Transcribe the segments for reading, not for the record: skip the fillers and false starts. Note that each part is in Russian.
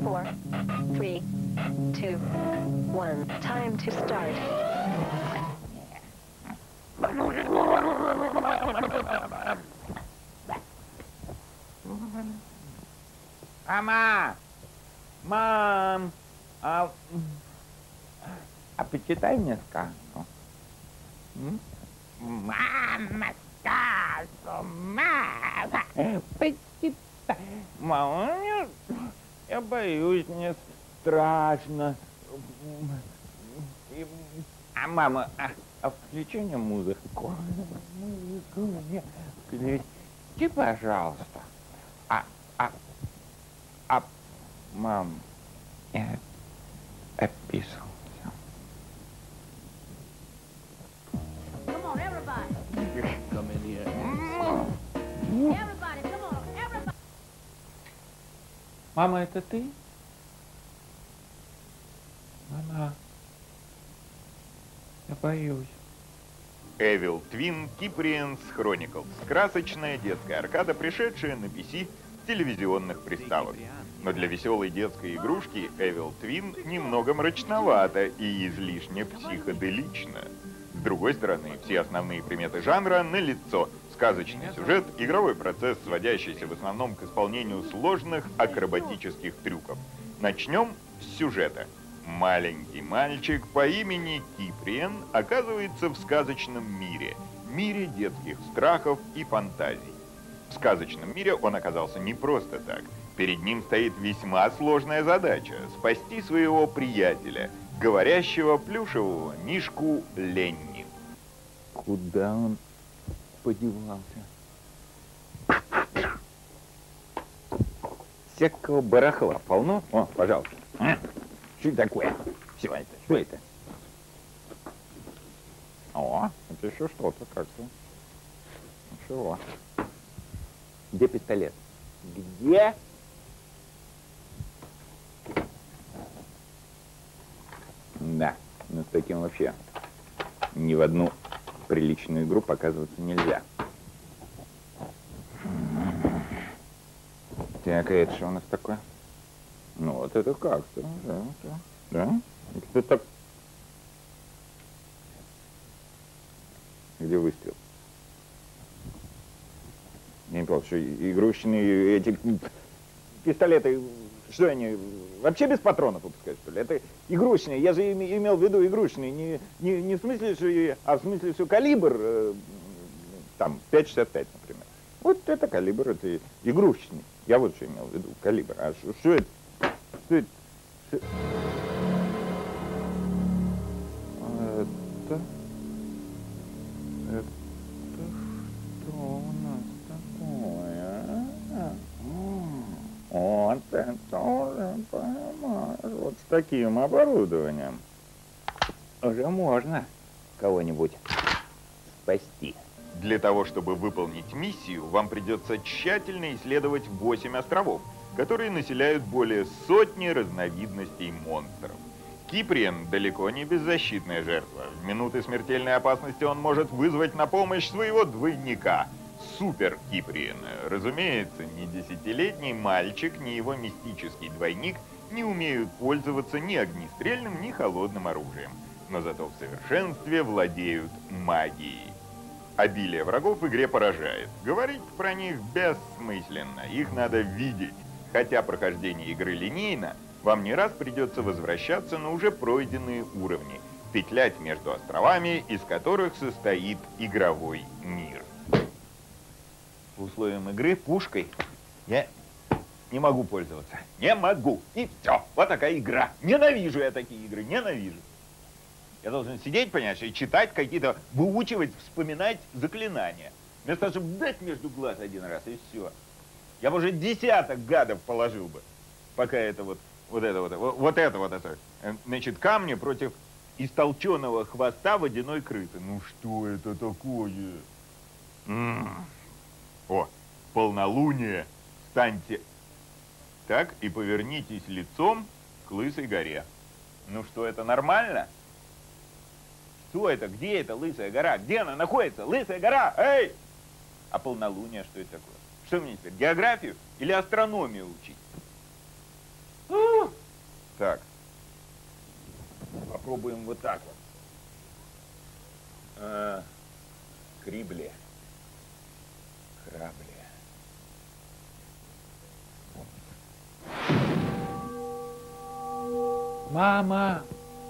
4, 3, 2, 1. Time to start. Мама! Мам! А почитай мне сказку. Мама, сказку! Мама! Почитай! Мама, я боюсь, мне страшно. А мама, включи мне музыку. Музыку мне включи, пожалуйста. Мам, я описался. Come on, everybody. Come in here. Everybody, come on, everybody. Мама, это ты? Мама, я боюсь. Evil Twin Cyprian's Chronicles. Красочная детская аркада, пришедшая на PC с телевизионных приставок. Но для веселой детской игрушки Evil Twin немного мрачновато и излишне психоделично. С другой стороны, все основные приметы жанра налицо. Сказочный сюжет, игровой процесс, сводящийся в основном к исполнению сложных акробатических трюков. Начнем с сюжета. Маленький мальчик по имени Киприан оказывается в сказочном мире. Мире детских страхов и фантазий. В сказочном мире он оказался не просто так. Перед ним стоит весьма сложная задача – спасти своего приятеля, говорящего плюшевого мишку Ленни. Куда он подевался? Всякого барахла полно. О, пожалуйста. Что это такое? Все это, что это? О, это еще что-то как-то. Ничего. Где пистолет? Где? Да, но с таким вообще ни в одну приличную игру показываться нельзя. Так, а это что у нас такое? Ну, вот это как-то, да? Это так... Где выстрел? Я не понял, что игрушечные эти пистолеты, что они, вообще без патронов выпускают, что ли? Это игрушечные, я же имел в виду игрушечные, не в смысле, что, а в смысле, что калибр, там, 5,65, например. Вот это калибр, это игрушечный. Я вот что имел в виду, калибр. А что это? Что это? Это что у нас такое? Вот это уже, понимаешь, вот с таким оборудованием уже можно кого-нибудь спасти. Для того, чтобы выполнить миссию, вам придется тщательно исследовать 8 островов, которые населяют более сотни разновидностей монстров. Киприан далеко не беззащитная жертва. В минуты смертельной опасности он может вызвать на помощь своего двойника – Супер Киприана. Разумеется, ни 10-летний мальчик, ни его мистический двойник не умеют пользоваться ни огнестрельным, ни холодным оружием. Но зато в совершенстве владеют магией. Обилие врагов в игре поражает. Говорить про них бессмысленно, их надо видеть. Хотя прохождение игры линейно, вам не раз придется возвращаться на уже пройденные уровни, петлять между островами, из которых состоит игровой мир. По условиям игры пушкой я не могу пользоваться. Не могу. И все. Вот такая игра. Ненавижу я такие игры. Ненавижу. Я должен сидеть, понимаешь, и читать какие-то, выучивать, вспоминать заклинания. Вместо того, чтобы дать между глаз один раз, и все. Я бы уже десяток гадов положил бы, пока это значит, камни против истолченного хвоста водяной крысы. Ну что это такое? О, полнолуние. Встаньте так и повернитесь лицом к Лысой горе. Ну что, это нормально? Что это? Где это Лысая гора? Где она находится? Лысая гора! Эй! А полнолуние, что это такое? Что мне теперь, географию или астрономию учить? так. Попробуем вот так вот. Крибле. Крабле. Мама!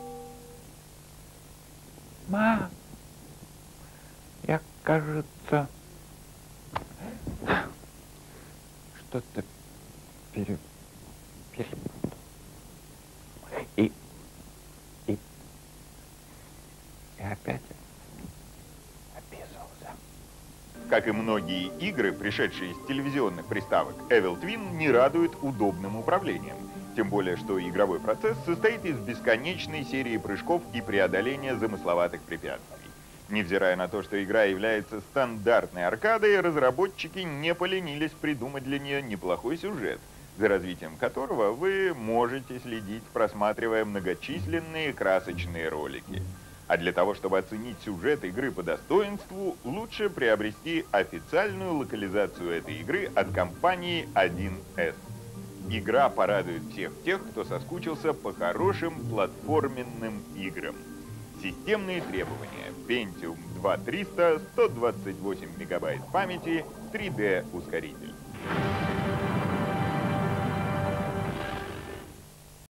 Ма! Я, кажется, что-то и опять описался. Как и многие игры, пришедшие из телевизионных приставок, Evil Twin не радует удобным управлением. Тем более, что игровой процесс состоит из бесконечной серии прыжков и преодоления замысловатых препятствий. Невзирая на то, что игра является стандартной аркадой, разработчики не поленились придумать для нее неплохой сюжет, за развитием которого вы можете следить, просматривая многочисленные красочные ролики. А для того, чтобы оценить сюжет игры по достоинству, лучше приобрести официальную локализацию этой игры от компании 1С. Игра порадует всех тех, кто соскучился по хорошим платформенным играм. Системные требования: Pentium 2300, 128 мегабайт памяти, 3D ускоритель.